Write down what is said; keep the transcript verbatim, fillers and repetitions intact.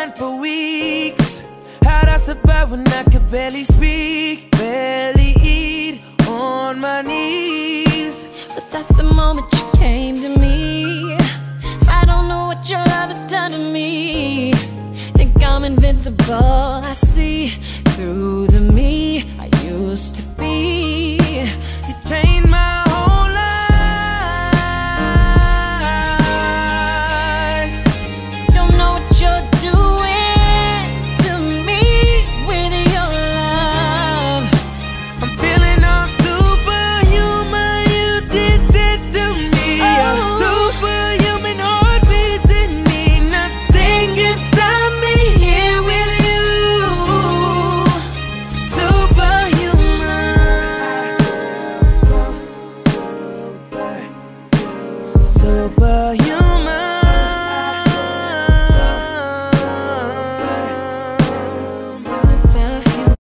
mind for weeks. How'd I survive when I could barely speak, barely eat, on my knees? But that's the moment you came to me. I don't know what your love has done to me. Think I'm invincible. I see through the me I used to be. You changed my whole life. Don't know what you're doing to me with your love. I'm feeling all superhuman. You did that to me. Oh. A superhuman heartbeat in me. Nothing can stop me here with you. Superhuman. Super, superhuman.